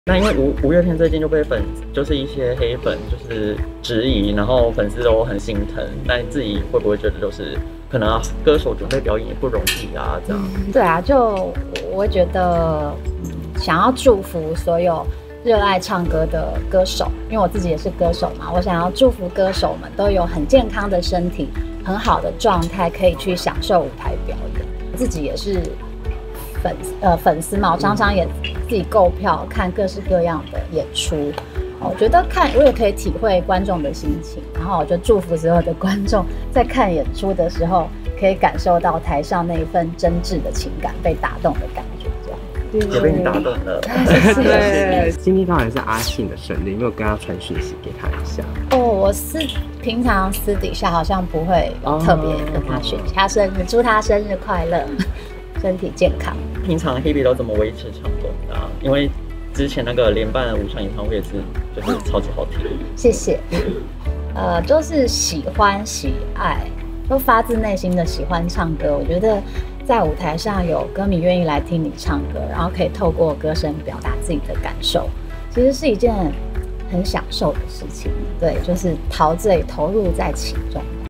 那因为五月天最近就被就是一些黑粉就是质疑，然后粉丝都很心疼。那你自己会不会觉得就是可能歌手准备表演也不容易啊？这样。 对啊，就我会觉得，想要祝福所有热爱唱歌的歌手，因为我自己也是歌手嘛，我想要祝福歌手们都有很健康的身体，很好的状态，可以去享受舞台表演。自己也是粉丝嘛，我常常也自己购票看各式各样的演出。我觉得我也可以体会观众的心情，然后我就祝福所有的观众在看演出的时候，可以感受到台上那一份真挚的情感被打动的感觉，这样。 也被你打动了。 对，今天刚好是阿信的生日，有没有跟他传讯息给他一下？ 我平常私底下好像不会特别跟他讯息，他生日祝他生日快乐，身体健康。 平常 Hebe 都怎么维持唱功的啊？因为之前那个连办5场演唱会也是，就是超级好听。 谢谢。就是喜欢喜爱，都发自内心的喜欢唱歌。我觉得在舞台上有歌迷愿意来听你唱歌，然后可以透过歌声表达自己的感受，其实是一件很享受的事情。对，就是陶醉投入在其中。